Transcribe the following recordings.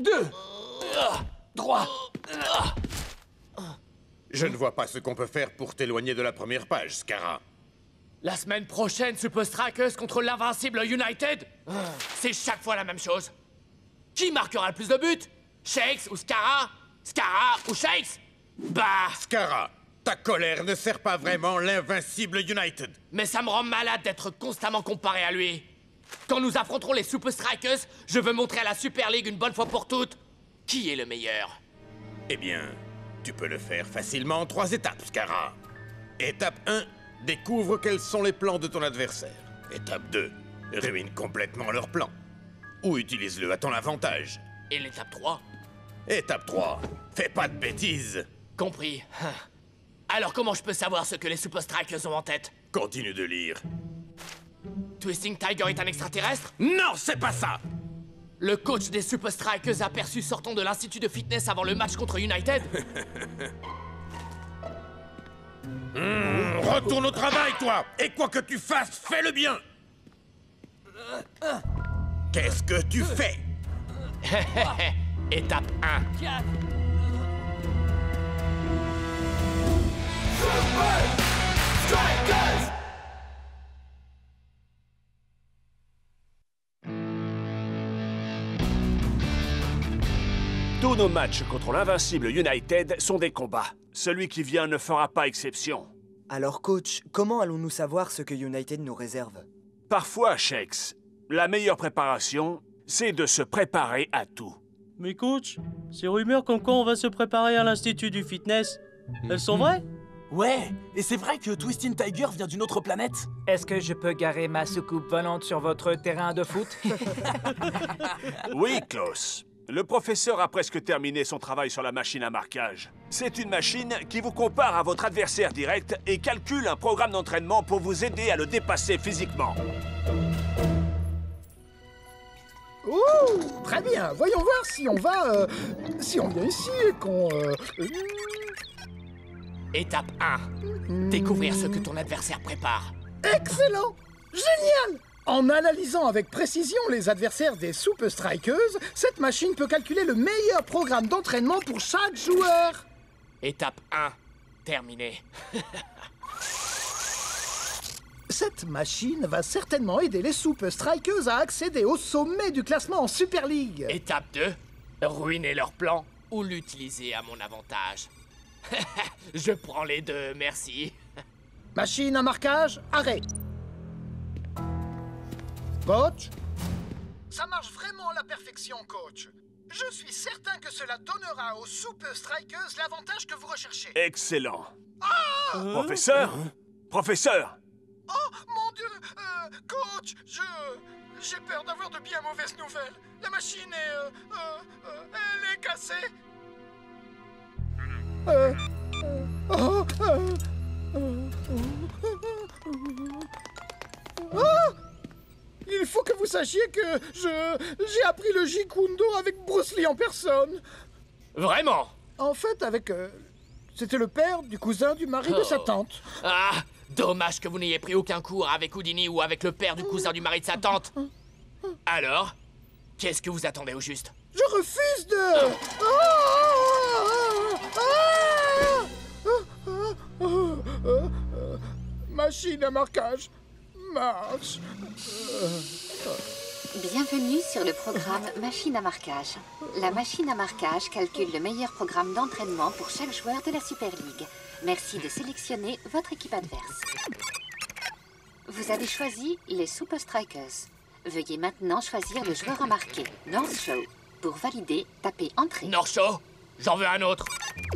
2, 3. Je ne vois pas ce qu'on peut faire pour t'éloigner de la première page, Scarra. La semaine prochaine, Super Strikers contre l'invincible United. C'est chaque fois la même chose. Qui marquera le plus de buts? Shakes ou Scarra? Scarra ou Shakes? Bah... Scarra, ta colère ne sert pas vraiment l'invincible United. Mais ça me rend malade d'être constamment comparé à lui. Quand nous affronterons les Super Strikers, je veux montrer à la Super League une bonne fois pour toutes qui est le meilleur. Eh bien, tu peux le faire facilement en 3 étapes, Scarra. Étape 1, découvre quels sont les plans de ton adversaire. Étape 2, ruine complètement leur plan. Ou utilise-le à ton avantage. Et l'étape 3? Étape 3, fais pas de bêtises. Compris. Alors comment je peux savoir ce que les Super Strikers ont en tête? Continue de lire. Twisting Tiger est un extraterrestre? Non, c'est pas ça! Le coach des Super Strikers aperçu sortant de l'institut de fitness avant le match contre United? Retourne au travail, toi! Et quoi que tu fasses, fais-le bien! Qu'est-ce que tu fais? Étape 1. Tous nos matchs contre l'invincible United sont des combats. Celui qui vient ne fera pas exception. Alors coach, comment allons-nous savoir ce que United nous réserve? Parfois, Shakes, la meilleure préparation, c'est de se préparer à tout. Mais coach, ces rumeurs comme quoi on va se préparer à l'institut du fitness, elles sont vraies? Ouais, et c'est vrai que Twisting Tiger vient d'une autre planète. Est-ce que je peux garer ma soucoupe volante sur votre terrain de foot? Oui, Klaus. Le professeur a presque terminé son travail sur la machine à marquage. C'est une machine qui vous compare à votre adversaire direct et calcule un programme d'entraînement pour vous aider à le dépasser physiquement. Ouh, très bien. Voyons voir si on va... si on vient ici et qu'on... Étape 1. Découvrir ce que ton adversaire prépare. Excellent! Génial! En analysant avec précision les adversaires des Super Strikers, cette machine peut calculer le meilleur programme d'entraînement pour chaque joueur. Étape 1. Terminé. Cette machine va certainement aider les Super Strikers à accéder au sommet du classement en Super League. Étape 2. Ruiner leur plan ou l'utiliser à mon avantage. Je prends les deux, merci. Machine à marquage, arrêt. Coach? Ça marche vraiment à la perfection, coach. Je suis certain que cela donnera aux Super Strikers l'avantage que vous recherchez. Excellent. Professeur? Professeur? Oh, mon Dieu! Coach, j'ai peur d'avoir de bien mauvaises nouvelles. La machine est... elle est cassée. Il faut que vous sachiez que j'ai appris le Jeet Kune Do avec Bruce Lee en personne. Vraiment? En fait, avec... c'était le père du cousin du mari de sa tante. Ah, dommage que vous n'ayez pris aucun cours avec Houdini ou avec le père du cousin du mari de sa tante. Alors, qu'est-ce que vous attendez au juste? Je refuse de... Machine à marquage. Marche. Bienvenue sur le programme Machine à marquage. La machine à marquage calcule le meilleur programme d'entraînement pour chaque joueur de la Super League. Merci de sélectionner votre équipe adverse. Vous avez choisi les Super Strikers. Veuillez maintenant choisir le joueur à marquer, North Show. Pour valider, tapez Entrée. North Show? J'en veux un autre.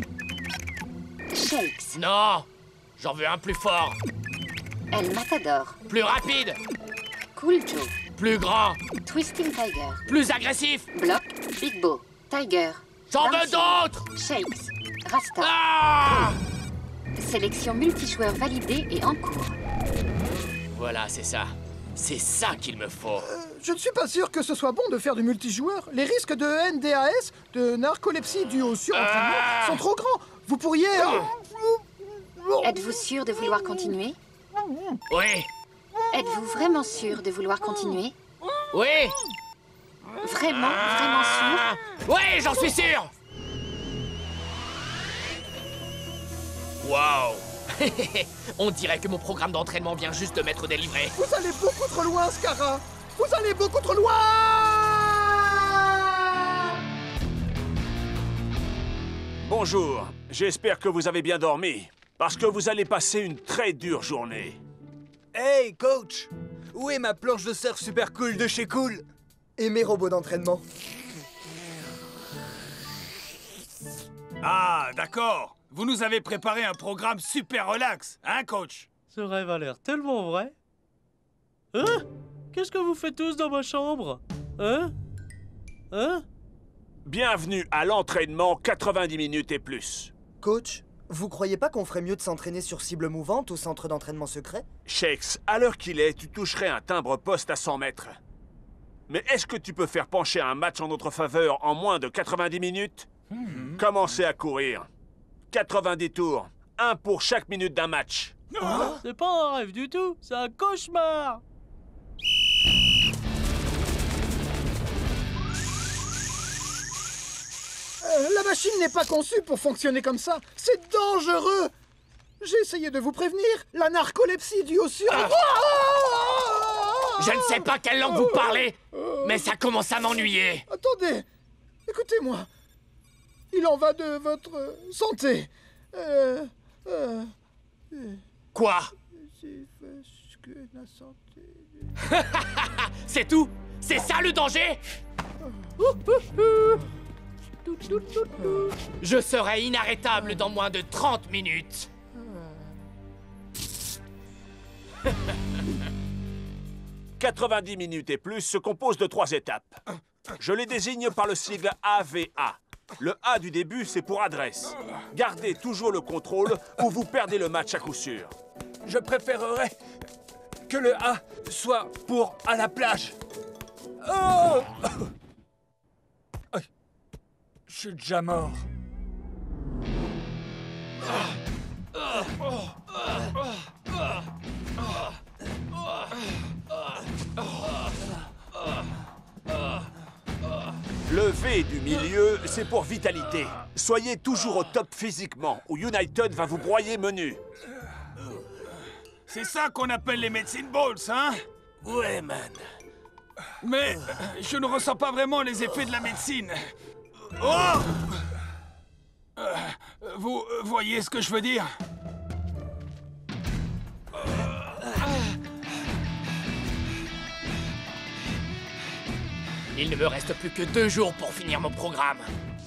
Shakes. Non! J'en veux un plus fort. El Matador. Plus rapide. Cool Joe. Plus grand. Twisting Tiger. Plus agressif. Block. Big Bo. Tiger. J'en veux Bouncy, d'autres. Shakes. Rasta. Ah! Sélection multijoueur validée et en cours. Voilà, c'est ça. C'est ça qu'il me faut. Je ne suis pas sûr que ce soit bon de faire du multijoueur. Les risques de NDAS, de narcolepsie due au surentraînement, sont trop grands. Vous pourriez... Êtes-vous sûr de vouloir continuer? Oui. Êtes-vous vraiment sûr de vouloir continuer? Oui. Vraiment, vraiment sûr? Ouais, j'en suis sûr. Waouh. On dirait que mon programme d'entraînement vient juste de m'être délivré. Vous allez beaucoup trop loin, Scara. Vous allez beaucoup trop loin. Bonjour, j'espère que vous avez bien dormi, parce que vous allez passer une très dure journée. Hey, coach! Où est ma planche de surf super cool de chez Cool? Et mes robots d'entraînement? Ah, d'accord. Vous nous avez préparé un programme super relax, hein, coach? Ce rêve a l'air tellement vrai. Hein? Qu'est-ce que vous faites tous dans ma chambre? Hein? Hein? Bienvenue à l'entraînement 90 minutes et plus. Coach, vous croyez pas qu'on ferait mieux de s'entraîner sur cible mouvante au centre d'entraînement secret? Shakes, à l'heure qu'il est, tu toucherais un timbre-poste à 100 mètres. Mais est-ce que tu peux faire pencher un match en notre faveur en moins de 90 minutes? Commencez à courir. 90 tours, un pour chaque minute d'un match. C'est pas un rêve du tout, c'est un cauchemar. La machine n'est pas conçue pour fonctionner comme ça. C'est dangereux. J'ai essayé de vous prévenir. La narcolepsie due au sur... Je ne sais pas quelle langue vous parlez, mais ça commence à m'ennuyer. Attendez. Écoutez-moi. Il en va de votre santé. Quoi? C'est parce que la santé... C'est tout? C'est ça le danger? Je serai inarrêtable dans moins de 30 minutes. « 90 minutes et plus se compose de 3 étapes. Je les désigne par le sigle AVA. Le A du début, c'est pour adresse. Gardez toujours le contrôle ou vous perdez le match à coup sûr. Je préférerais que le A soit pour à la plage. Oh! Je suis déjà mort. Le V du milieu, c'est pour vitalité. Soyez toujours au top physiquement, ou United va vous broyer menu. C'est ça qu'on appelle les medicine balls, hein? Ouais, man. Mais je ne ressens pas vraiment les effets de la médecine. Oh! Vous voyez ce que je veux dire? Il ne me reste plus que 2 jours pour finir mon programme.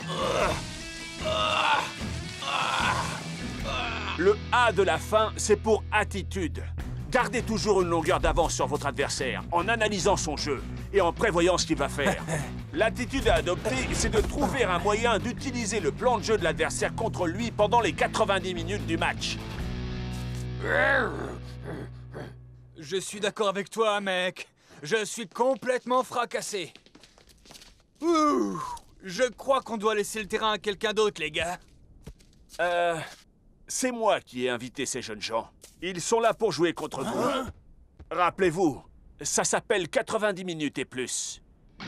Le A de la fin, c'est pour attitude. Gardez toujours une longueur d'avance sur votre adversaire, en analysant son jeu et en prévoyant ce qu'il va faire. L'attitude à adopter, c'est de trouver un moyen d'utiliser le plan de jeu de l'adversaire contre lui pendant les 90 minutes du match. Je suis d'accord avec toi, mec. Je suis complètement fracassé. Ouh, je crois qu'on doit laisser le terrain à quelqu'un d'autre, les gars. C'est moi qui ai invité ces jeunes gens. Ils sont là pour jouer contre vous. Rappelez-vous, ça s'appelle 90 minutes et plus.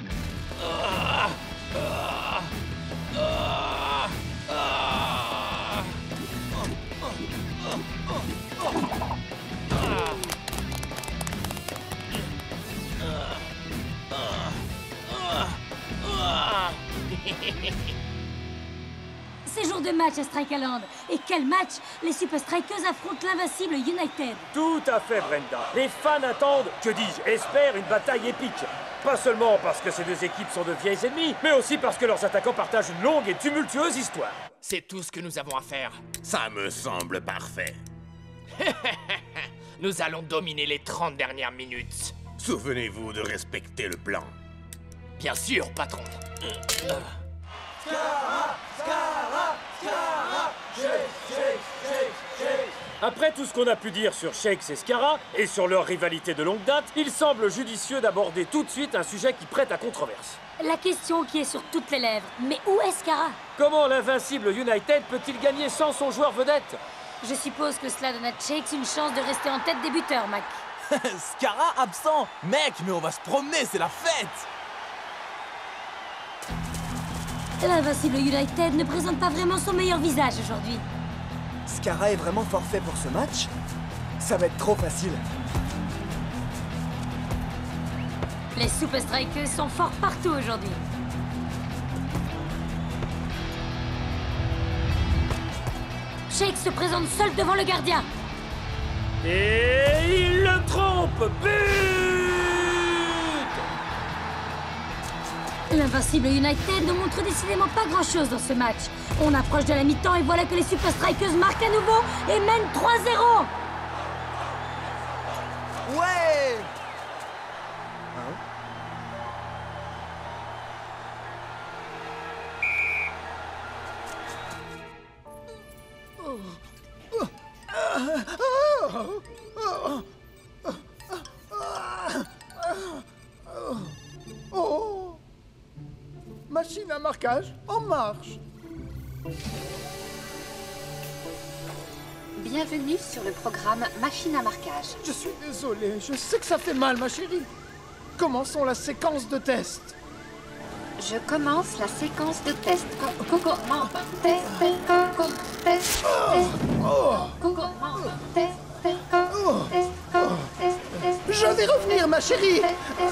C'est jour de match à Strikeland. Et quel match! Les Super Strikers affrontent l'invincible United. Tout à fait, Brenda. Les fans attendent, que dis-je, espèrent une bataille épique. Pas seulement parce que ces deux équipes sont de vieilles ennemies, mais aussi parce que leurs attaquants partagent une longue et tumultueuse histoire. C'est tout ce que nous avons à faire. Ça me semble parfait. Nous allons dominer les 30 dernières minutes. Souvenez-vous de respecter le plan. Bien sûr, patron. Après tout ce qu'on a pu dire sur Shakes et Scara, et sur leur rivalité de longue date, il semble judicieux d'aborder tout de suite un sujet qui prête à controverse. La question qui est sur toutes les lèvres. Mais où est Scara? Comment l'invincible United peut-il gagner sans son joueur vedette? Je suppose que cela donne à Shakes une chance de rester en tête des buteurs, Mac. Scara absent? Mec, mais on va se promener, c'est la fête! L'invincible United ne présente pas vraiment son meilleur visage aujourd'hui. Scarra est vraiment forfait pour ce match? Ça va être trop facile. Les Super Strikers sont forts partout aujourd'hui. Shake se présente seul devant le gardien. Et il le trompe. But! L'invincible United ne montre décidément pas grand-chose dans ce match. On approche de la mi-temps et voilà que les Super Strikers marquent à nouveau et mènent 3-0. Ouais! Oh! Machine à marquage en marche. Bienvenue sur le programme Machine à marquage. Je suis désolé, je sais que ça fait mal, ma chérie. Commençons la séquence de test. Je commence la séquence de test. Coco, membre, test, coco, test, coco, membre, test, coco, test, test. Je vais revenir, ma chérie.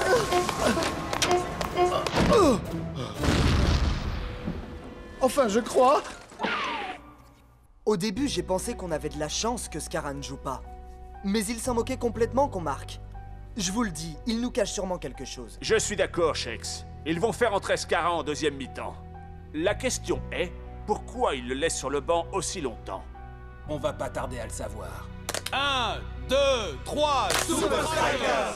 Enfin, je crois. Au début, j'ai pensé qu'on avait de la chance que Scarra ne joue pas. Mais il s'en moquait complètement qu'on marque. Je vous le dis, il nous cache sûrement quelque chose. Je suis d'accord, Shakes. Ils vont faire entrer Scarra en deuxième mi-temps. La question est, pourquoi ils le laissent sur le banc aussi longtemps? On va pas tarder à le savoir. 1, 2, 3, Super Strikers!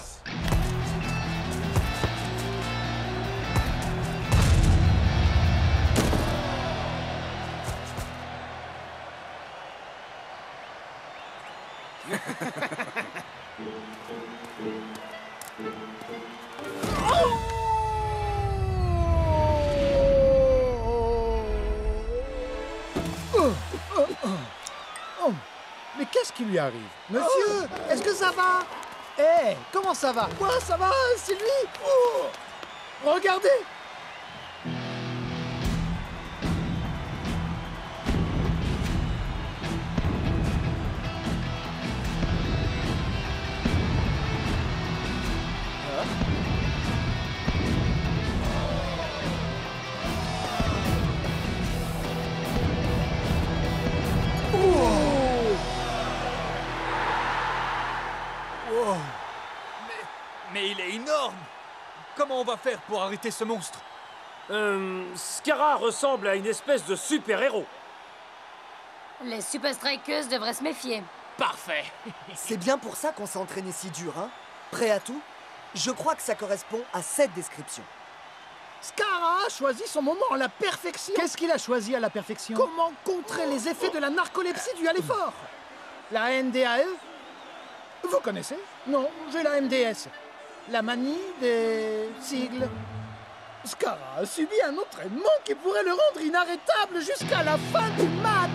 Oh, mais qu'est-ce qui lui arrive? Monsieur, est-ce que ça va? Eh, comment ça va? Quoi, ça va, Sylvie? Oh, regardez! Mais il est énorme! Comment on va faire pour arrêter ce monstre? Scarra ressemble à une espèce de super-héros. Les Super Strikers devraient se méfier. Parfait. C'est bien pour ça qu'on s'est entraîné si dur, hein? Prêt à tout? Je crois que ça correspond à cette description. Scarra a choisi son moment à la perfection. Qu'est-ce qu'il a choisi à la perfection? Comment contrer les effets de la narcolepsie due à l'effort? La NDAE? Vous connaissez? Non, j'ai la MDS. La manie des sigles. Scarra a subi un entraînement qui pourrait le rendre inarrêtable jusqu'à la fin du match.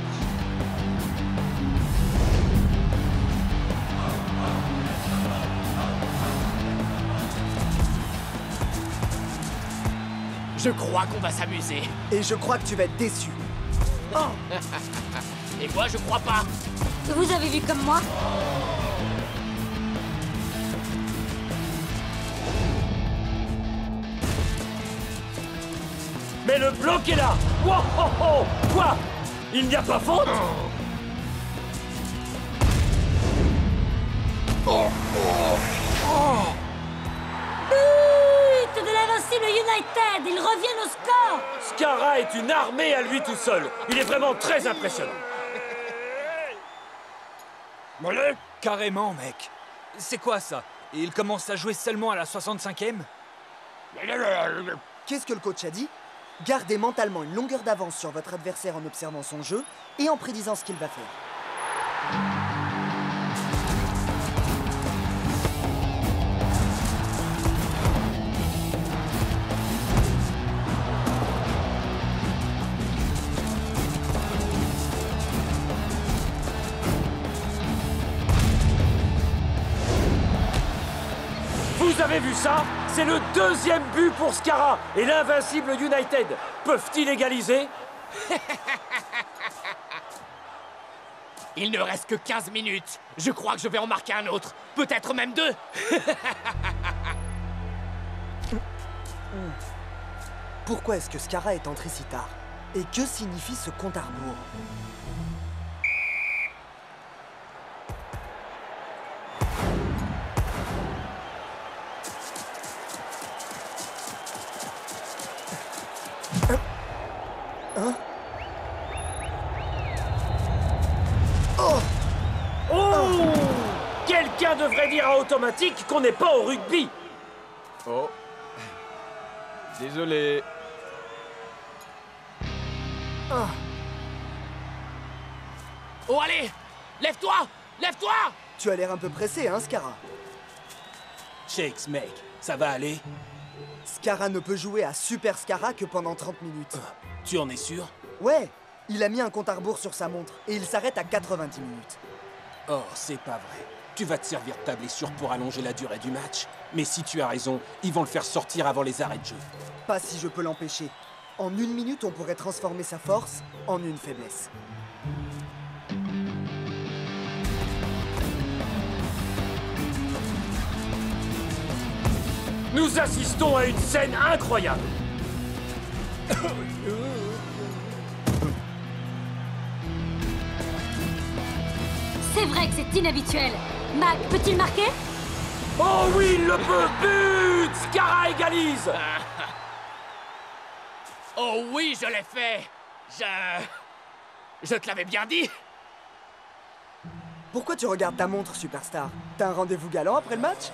Je crois qu'on va s'amuser. Et je crois que tu vas être déçu. Oh. Et moi, je crois pas. Vous avez vu comme moi? Mais le bloc est là! Wow, oh, oh. Quoi? Il n'y a pas faute? But de l'invincible United! Ils reviennent au score! Scarra est une armée à lui tout seul. Il est vraiment très impressionnant. Carrément, mec. C'est quoi ça? Et il commence à jouer seulement à la 65e? Qu'est-ce que le coach a dit? Gardez mentalement une longueur d'avance sur votre adversaire en observant son jeu et en prédisant ce qu'il va faire. Vous avez vu ça? C'est le deuxième but pour Scarra et l'invincible United. Peuvent-ils égaliser? Il ne reste que 15 minutes. Je crois que je vais en marquer un autre. Peut-être même 2. Pourquoi est-ce que Scara est entré si tard? Et que signifie ce compte à rebours? Hein? Oh! Quelqu'un devrait dire à Automatique qu'on n'est pas au rugby. Oh. Désolé. Oh, allez! Lève-toi! Lève-toi! Tu as l'air un peu pressé, hein, Scara? Shakes, mec, ça va aller? Scara ne peut jouer à Super Scara que pendant 30 minutes. Tu en es sûr? Ouais, il a mis un compte à rebours sur sa montre et il s'arrête à 90 minutes. Oh, c'est pas vrai. Tu vas te servir de ta blessure pour allonger la durée du match. Mais si tu as raison, ils vont le faire sortir avant les arrêts de jeu. Pas si je peux l'empêcher. En 1 minute, on pourrait transformer sa force en une faiblesse. Nous assistons à une scène incroyable. C'est vrai que c'est inhabituel. Mac, peut-il marquer? Oh oui, il le peut. But! Scara égalise. Oh oui, je l'ai fait. Je te l'avais bien dit. Pourquoi tu regardes ta montre, Superstar? T'as un rendez-vous galant après le match?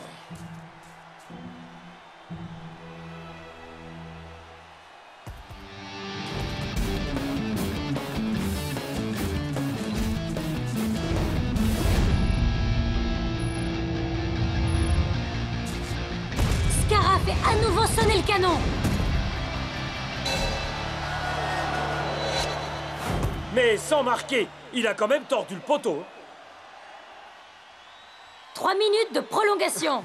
Scara fait à nouveau sonner le canon. Mais sans marquer, il a quand même tordu le poteau. 3 minutes de prolongation.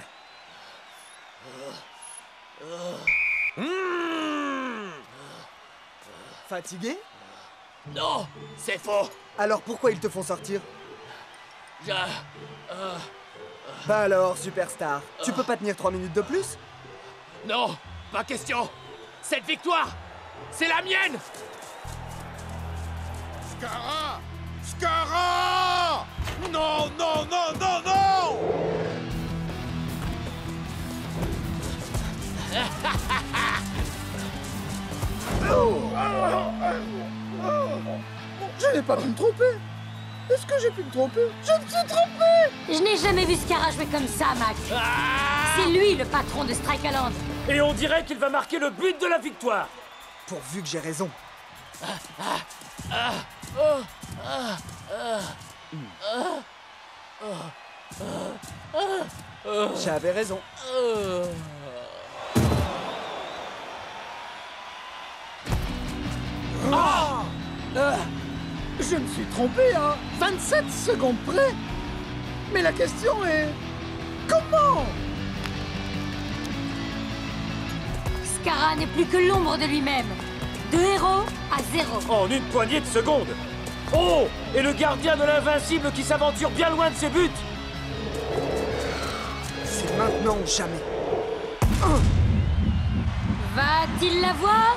Fatigué? Non, c'est faux. Alors pourquoi ils te font sortir? Je... Bah alors, Superstar, tu peux pas tenir 3 minutes de plus? Non, pas question. Cette victoire, c'est la mienne. Scara! Scara! Non, non, non, non, non! Je n'ai pas pu me tromper. Est-ce que j'ai pu me tromper? Je me suis trompé! Je n'ai jamais vu Scara jouer comme ça, Mac. C'est lui le patron de Strikeland. Et on dirait qu'il va marquer le but de la victoire. Pourvu que j'ai raison. J'avais raison. Je me suis trompé à 27 secondes près. Mais la question est... comment? Scara n'est plus que l'ombre de lui-même. De héros à 0. En une poignée de secondes. Oh! Et le gardien de l'invincible qui s'aventure bien loin de ses buts. C'est maintenant ou jamais. Va-t-il l'avoir?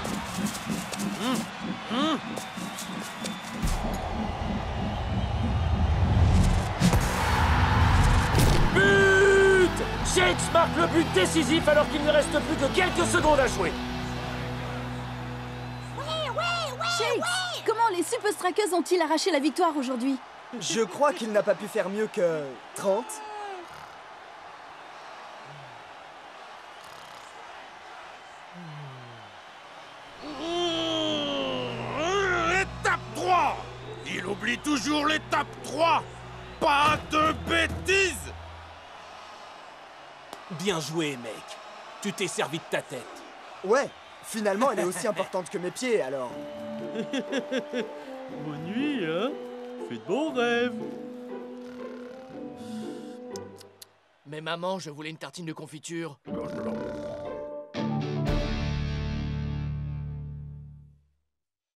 But! Shakes marque le but décisif alors qu'il ne reste plus que quelques secondes à jouer. Shakes, comment les Super Strikers ont-ils arraché la victoire aujourd'hui? Je crois qu'il n'a pas pu faire mieux que 30. Étape 3! Il oublie toujours l'étape 3! Pas de bêtises! Bien joué, mec. Tu t'es servi de ta tête. Ouais, finalement, elle est aussi importante que mes pieds, alors. Bonne nuit, hein? Fais de bons rêves. Mais maman, je voulais une tartine de confiture.